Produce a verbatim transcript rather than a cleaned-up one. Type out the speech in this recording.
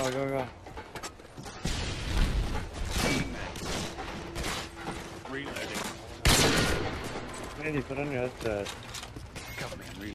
Go, go, go. Reloading. Randy, put on your headset. Cover me, I'm reloading.